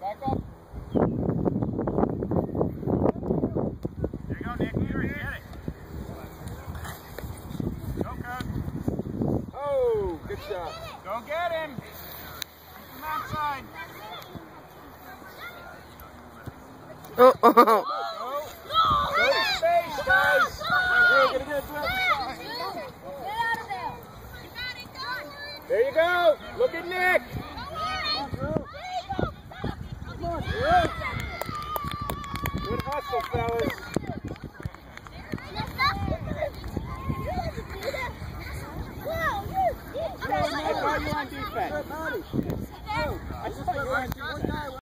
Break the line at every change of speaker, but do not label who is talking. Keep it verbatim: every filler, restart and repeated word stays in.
Back up. There you go, Nick. Get it. Get it. Go, Coach. Oh, good shot. Go get him. Keep him outside.
Oh, oh, oh.
Go. Go to space, guys. We're going to get it to There you go. Look at Nick. Come on, Drew. Good hustle, fellas. I thought you were on defense. I thought you were on defense.